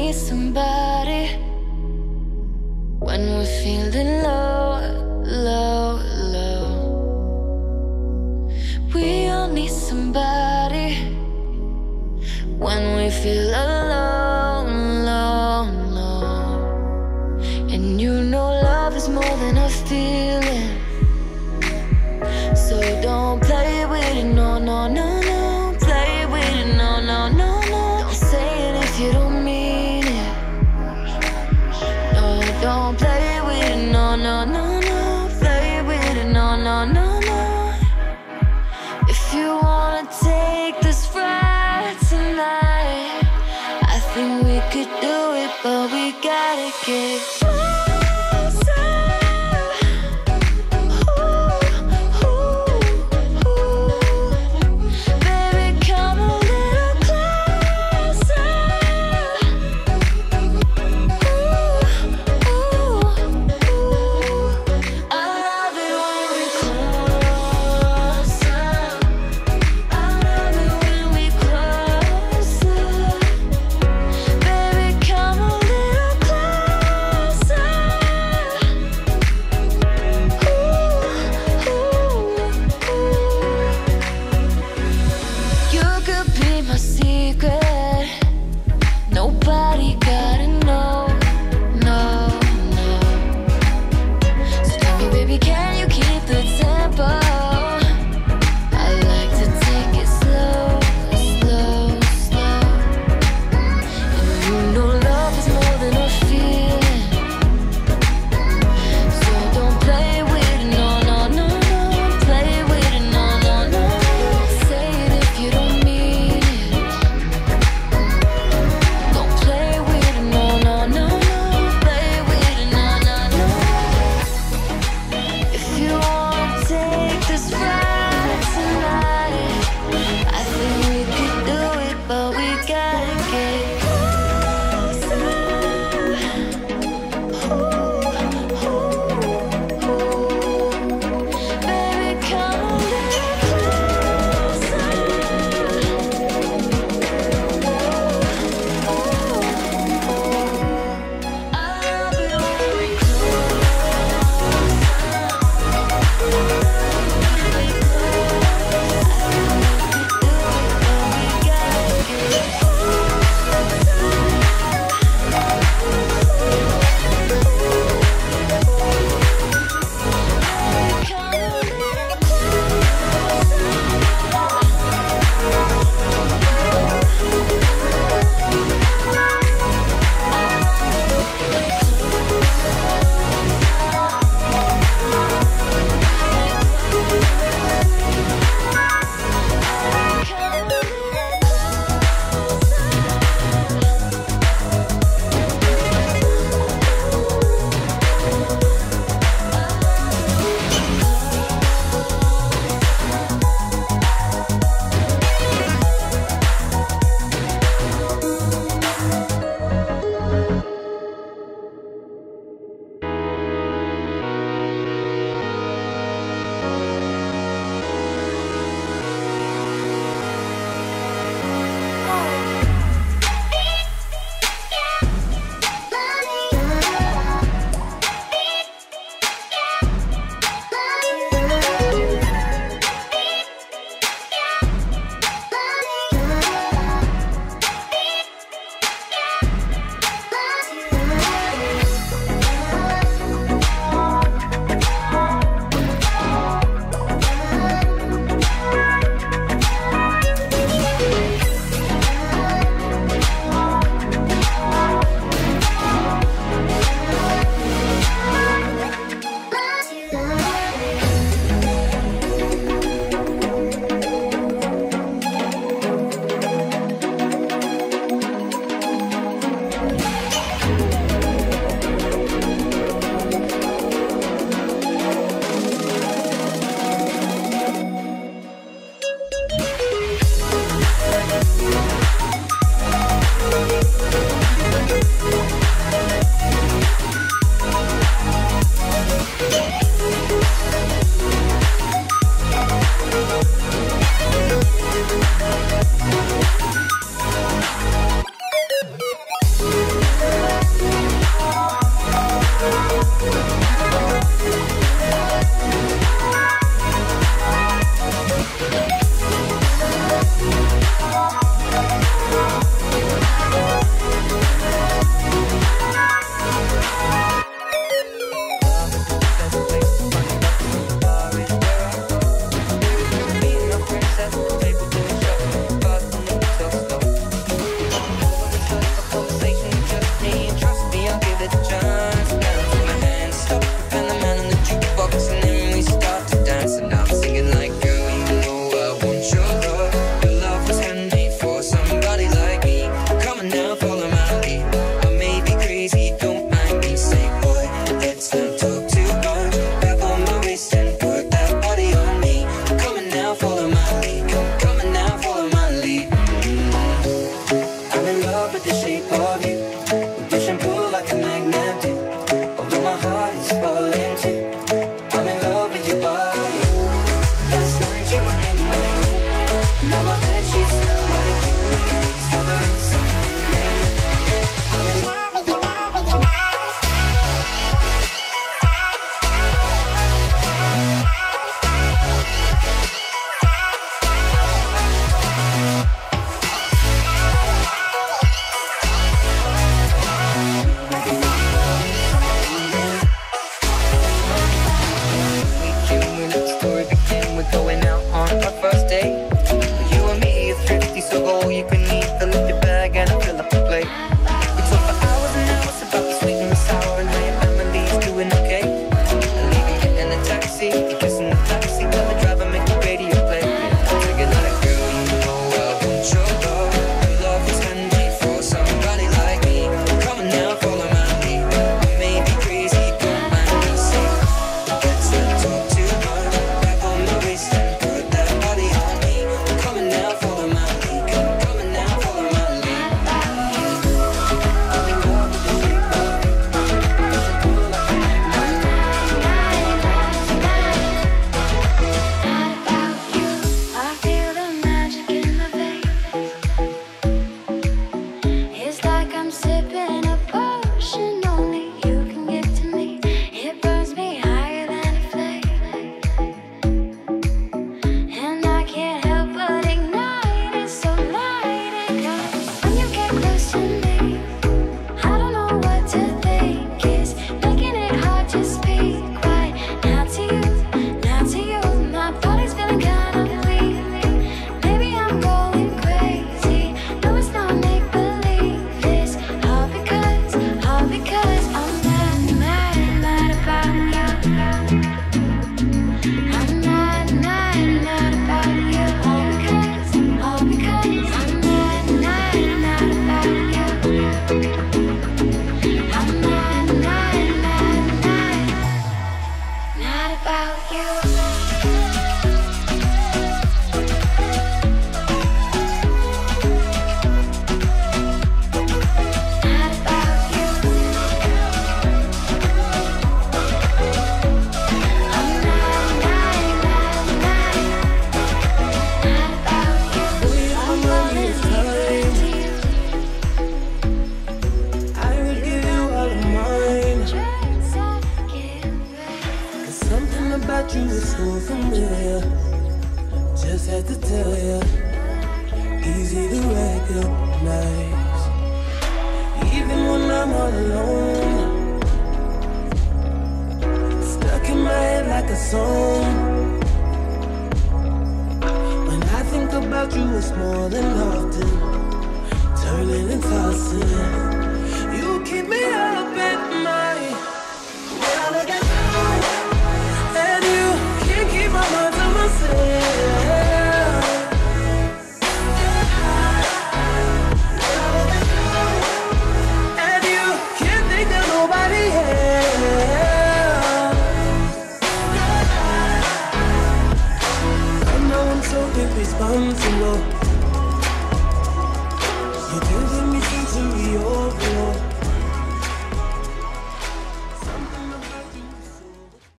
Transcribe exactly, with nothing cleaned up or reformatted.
need somebody when we're feeling low, low, low. We all need somebody when we feel alone, alone, alone. And you know love is more than a feeling, so don't play with it, no, no, no, no. Play with it, no, no, no, no. Don't say it if you don't mean it. No, don't play with it, no, no, no, no. Play with it, no, no, no, no. If you wanna take this ride tonight, I think we could do it, but we gotta get about you. You were so familiar, just had to tell ya, easy to recognize. Even when I'm all alone, stuck in my head like a song. When I think about you, it's more than often, turning and tossing. You keep me up at night.